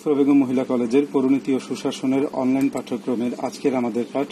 ফজলুরা বেগম মহিলা কলেজের পরিণতি ও সুশাসনের অনলাইন পাঠ্যক্রমের আজকের আমাদের পাঠ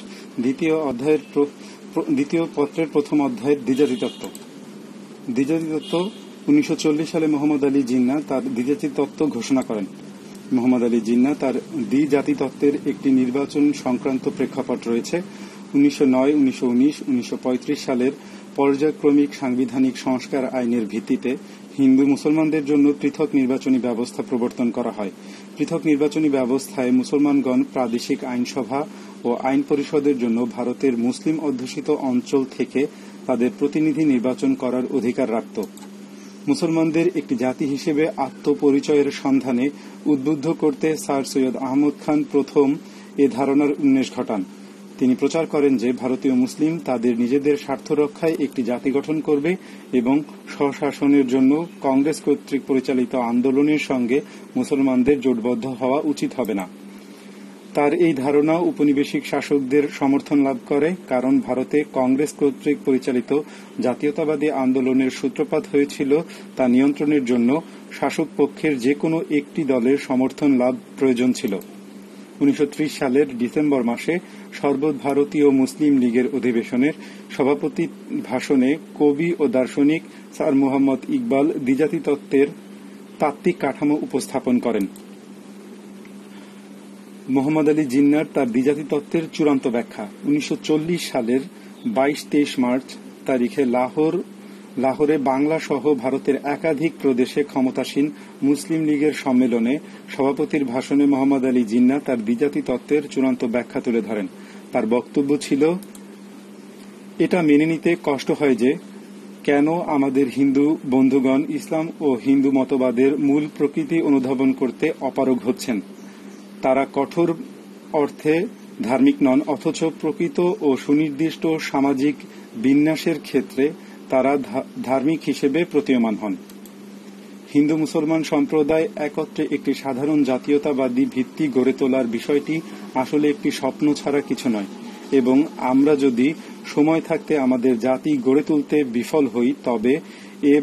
দ্বিতীয় পত্রের প্রথম অধ্যায়ের দ্বিজাতি তত্ত্ব। দ্বিজাতি তত্ত্ব 1940 সালে মোহাম্মদ আলী জিন্নাহ তার দ্বিজাতি তত্ত্ব ঘোষণা করেন। মোহাম্মদ আলী জিন্নাহ তার দ্বিজাতি তত্ত্বের একটি নির্বাচন সংক্রান্ত প্রেক্ষাপট রয়েছে। 1909, 1919, 1935 সালের পর্যায়ক্রমিক সাংবিধানিক সংস্কার আইনের ভিত্তিতে হিন্দু মুসলমানদের জন্য পৃথক নির্বাচনী ব্যবস্থা প্রবর্তন করা হয়। পৃথক নির্বাচনী ব্যবস্থায় মুসলমানগণ প্রাদেশিক আইনসভা ও আইন পরিষদের জন্য ভারতের মুসলিম অধ্যুষিত অঞ্চল থেকে তাদের প্রতিনিধি নির্বাচন করার অধিকার রাখত। মুসলমানদের একটি জাতি হিসেবে আত্মপরিচয়ের সন্ধানে উদ্বুদ্ধ করতে স্যার সৈয়দ আহমদ খান প্রথম এ ধারণার উন্মেষ ঘটান। তিনি প্রচার করেন যে ভারতীয় মুসলিম তাদের নিজেদের স্বার্থ রক্ষায় একটি জাতি গঠন করবে এবং স্বশাসনের জন্য কংগ্রেস কর্তৃক পরিচালিত আন্দোলনের সঙ্গে মুসলমানদের জোটবদ্ধ হওয়া উচিত হবে না। তার এই ধারণা উপনিবেশিক শাসকদের সমর্থন লাভ করে, কারণ ভারতে কংগ্রেস কর্তৃক পরিচালিত জাতীয়তাবাদী আন্দোলনের সূত্রপাত হয়েছিল তা নিয়ন্ত্রণের জন্য শাসক পক্ষের যে কোনো একটি দলের সমর্থন লাভ প্রয়োজন ছিল। 1930 সালের ডিসেম্বর মাসে সর্বভারতীয় মুসলিম লীগের অধিবেশনের সভাপতি ভাষণে কবি ও দার্শনিক স্যার মোহাম্মদ ইকবাল দ্বিজাতি তত্ত্বের তাত্ত্বিক কাঠামো উপস্থাপন করেন। মোহাম্মদ আলী জিন্নাহর তার দ্বিজাতি তত্ত্বের চূড়ান্ত ব্যাখ্যা 1940 সালের 22-23 মার্চ তারিখে লাহোরে বাংলা সহ ভারতের একাধিক প্রদেশে ক্ষমতাসীন মুসলিম লীগের সম্মেলনে সভাপতির ভাষণে মোহাম্মদ আলী জিন্নাহ তার দ্বিজাতি তত্ত্বের চূড়ান্ত ব্যাখ্যা তুলে ধরেন। তার বক্তব্য ছিল, এটা মেনে নিতে কষ্ট হয় যে কেন আমাদের হিন্দু বন্ধুগণ ইসলাম ও হিন্দু মতবাদের মূল প্রকৃতি অনুধাবন করতে অপারগ হচ্ছেন। তারা কঠোর অর্থে ধার্মিক নন, অথচ প্রকৃত ও সুনির্দিষ্ট সামাজিক বিন্যাসের ক্ষেত্রে তারা ধার্মিক হিসেবে প্রতীয়মান হন। হিন্দু মুসলমান সম্প্রদায় একত্রে একটি সাধারণ জাতীয়তাবাদী ভিত্তি গড়ে তোলার বিষয়টি আসলে একটি স্বপ্ন ছাড়া কিছু নয়, এবং আমরা যদি সময় থাকতে আমাদের জাতি গড়ে তুলতে বিফল হই, তবে এক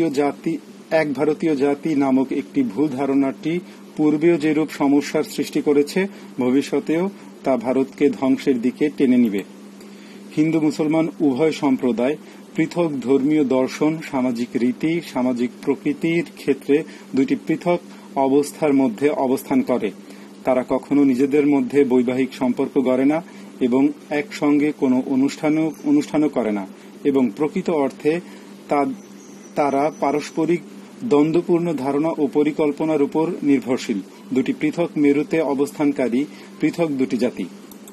ভারতীয় জাতি নামক একটি ভুল ধারণাটি পূর্বেও যেরূপ সমস্যার সৃষ্টি করেছে, ভবিষ্যতেও তা ভারতকে ধ্বংসের দিকে টেনে নিবে। হিন্দু মুসলমান উভয় সম্প্রদায় পৃথক ধর্মীয় দর্শন, সামাজিক রীতি, সামাজিক প্রকৃতির ক্ষেত্রে দুটি পৃথক অবস্থার মধ্যে অবস্থান করে। তারা কখনো নিজেদের মধ্যে বৈবাহিক সম্পর্ক গড়ে না এবং একসঙ্গে কোনো অনুষ্ঠানও করে না, এবং প্রকৃত অর্থে তারা পারস্পরিক দ্বন্দ্বপূর্ণ ধারণা ও পরিকল্পনার উপর নির্ভরশীল। দুটি পৃথক মেরুতে অবস্থানকারী পৃথক দুটি জাতি।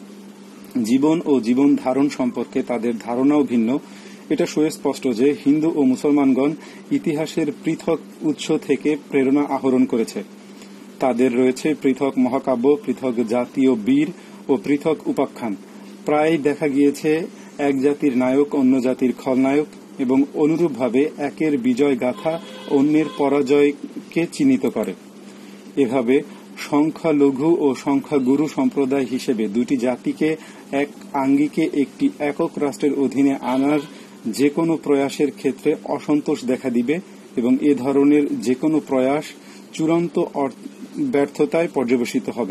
জীবন ও জীবন ধারণ সম্পর্কে তাদের ধারণাও ভিন্ন। এটা সুস্পষ্ট যে হিন্দু ও মুসলমানগণ ইতিহাসের পৃথক উৎস থেকে প্রেরণা আহরণ করেছে। তাদের রয়েছে পৃথক মহাকাব্য, পৃথক জাতীয় বীর ও পৃথক উপাখ্যান। প্রায় দেখা গিয়েছে এক জাতির নায়ক অন্য জাতির খলনায়ক, এবং অনুরূপভাবে একের বিজয় গাথা অন্যের পরাজয়কে চিহ্নিত করে। এভাবে সংখ্যালঘু ও সংখ্যাগুরু সম্প্রদায় হিসেবে দুটি জাতিকে এক আঙ্গিকে একটি একক রাষ্ট্রের অধীনে আনার যে কোনো প্রয়াসের ক্ষেত্রে অসন্তোষ দেখা দিবে, এবং এ ধরনের যে কোনো প্রয়াস চূড়ান্ত ব্যর্থতায় পর্যবসিত হবে।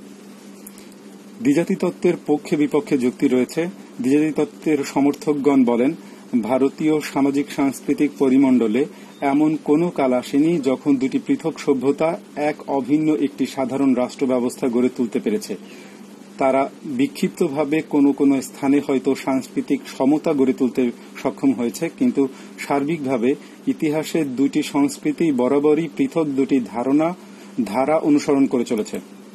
দ্বিজাতি তত্ত্বের পক্ষে বিপক্ষে যুক্তি রয়েছে। দ্বিজাতি তত্ত্বের সমর্থকগণ বলেন, ভারতীয় সামাজিক সাংস্কৃতিক পরিমণ্ডলে এমন কোনো কাল আসেনি যখন দুটি পৃথক সভ্যতা এক অভিন্ন একটি সাধারণ রাষ্ট্র ব্যবস্থা গড়ে তুলতে পেরেছে। তারা বিক্ষিপ্তভাবে কোনো কোনো স্থানে হয়তো সাংস্কৃতিক সমতা গড়ে তুলতে সক্ষম হয়েছে, কিন্তু সার্বিকভাবে ইতিহাসের দুটি সংস্কৃতি বরাবরই পৃথক দুটি ধারা অনুসরণ করে চলেছে।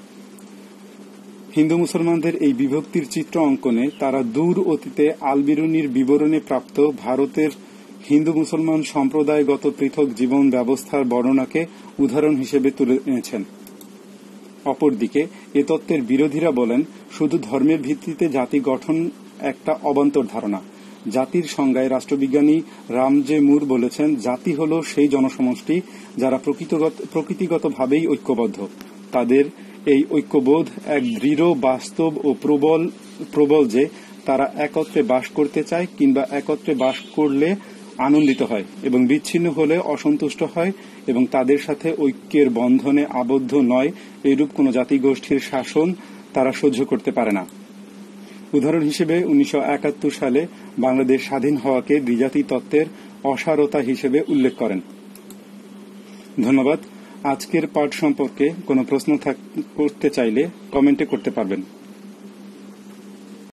হিন্দু মুসলমানদের এই বিভক্তির চিত্র অঙ্কনে তারা দূর অতীতে আল বিরুনির বিবরণে প্রাপ্ত ভারতের হিন্দু মুসলমান সম্প্রদায়গত পৃথক জীবন ব্যবস্থার বর্ণনাকে উদাহরণ হিসেবে তুলে এনেছেন। অপরদিকে এ তত্ত্বের বিরোধীরা বলেন, শুধু ধর্মের ভিত্তিতে জাতি গঠন একটা অবান্তর ধারণা। জাতির সংজ্ঞায় রাষ্ট্রবিজ্ঞানী রামজে মুর বলেছেন, জাতি হল সেই জনসমষ্টি যারা প্রকৃতিগতভাবেই ঐক্যবদ্ধ। তাদের এই ঐক্যবোধ এক দৃঢ়, বাস্তব ও প্রবল যে তারা একত্রে বাস করতে চায়, কিংবা একত্রে বাস করলে আনন্দিত হয় এবং বিচ্ছিন্ন হলে অসন্তুষ্ট হয় এবং তাদের সাথে ঐক্যের বন্ধনে আবদ্ধ নয় এইরূপ কোন জাতিগোষ্ঠীর শাসন তারা সহ্য করতে পারে না। উদাহরণ হিসেবে 1971 সালে বাংলাদেশ স্বাধীন হওয়াকে দ্বিজাতি তত্ত্বের অসারতা হিসেবে উল্লেখ করেন। ধন্যবাদ। আজকের পাঠ সম্পর্কে কোনো প্রশ্ন করতে চাইলে কমেন্টে করতে পারবেন।